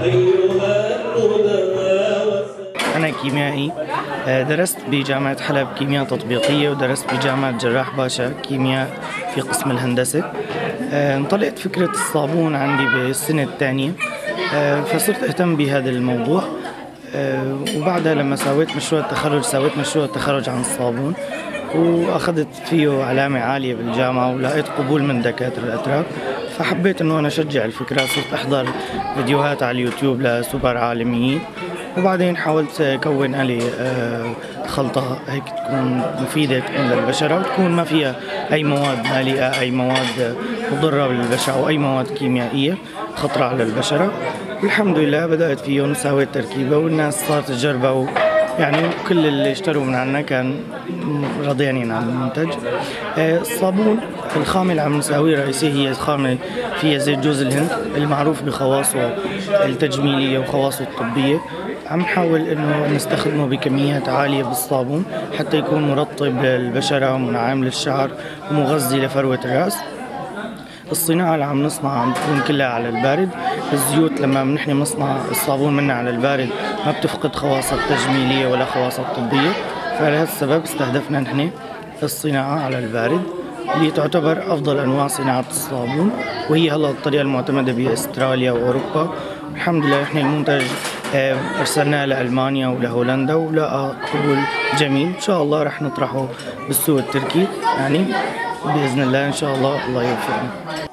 أنا كيميائي، درست بجامعة حلب كيمياء تطبيقية، ودرست بجامعة جراح باشا كيمياء في قسم الهندسة. انطلقت فكرة الصابون عندي بالسنة الثانية، فصرت أهتم بهذا الموضوع. وبعدها لما سويت مشروع التخرج عن الصابون، وأخذت فيه علامة عالية بالجامعة، ولقيت قبول من دكاترة الأتراك، فحبيت إنه أنا أشجع الفكرة. صرت أحضر فيديوهات على اليوتيوب لسوبر عالميين، وبعدين حاولت أكون لي خلطة هيك تكون مفيدة تكون للبشرة، وتكون ما فيها أي مواد مالئة، أي مواد مضرة بالبشرة، أو أي مواد كيميائية خطرة على البشرة. والحمد لله بدأت فيهم وسويت تركيبة، والناس صارت تجربها، يعني كل اللي اشتروا من عنا كان راضيين عن المنتج. الصابون الخامة اللي عم نساويه رئيسية هي خامة فيها زيت جوز الهند المعروف بخواصه التجميلية وخواصه الطبية. عم نحاول انه نستخدمه بكميات عالية بالصابون حتى يكون مرطب للبشرة ومنعم للشعر ومغذي لفروة الرأس. الصناعة اللي عم نصنعها عم تكون كلها على البارد. الزيوت لما نحن بنصنع الصابون منها على البارد ما بتفقد خواصها التجميلية ولا خواصها الطبية، فلهذا السبب استهدفنا نحن الصناعة على البارد، اللي تعتبر أفضل أنواع صناعة الصابون، وهي هلا الطريقة المعتمدة بأستراليا وأوروبا. الحمد لله نحن المنتج أرسلناه لألمانيا ولهولندا ولقى قبول جميل. إن شاء الله رح نطرحه بالسوق التركي، يعني بإذن الله إن شاء الله، الله يوفقنا.